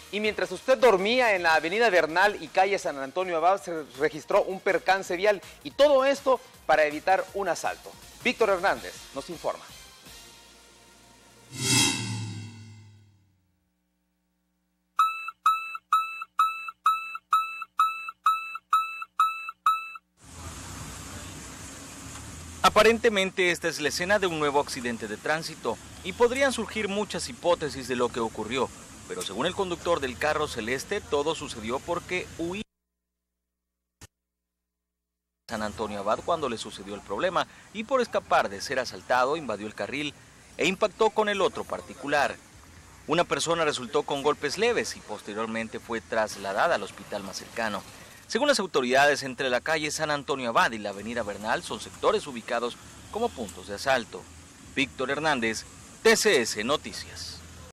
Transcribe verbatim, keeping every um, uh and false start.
Y mientras usted dormía en la avenida Bernal y calle San Antonio Abad, se registró un percance vial. Y todo esto para evitar un asalto. Víctor Hernández nos informa. Aparentemente esta es la escena de un nuevo accidente de tránsito y podrían surgir muchas hipótesis de lo que ocurrió, pero según el conductor del carro celeste, todo sucedió porque huía a San Antonio Abad cuando le sucedió el problema y por escapar de ser asaltado invadió el carril e impactó con el otro particular. Una persona resultó con golpes leves y posteriormente fue trasladada al hospital más cercano. Según las autoridades, entre la calle San Antonio Abad y la avenida Bernal son sectores ubicados como puntos de asalto. Víctor Hernández, T C S Noticias.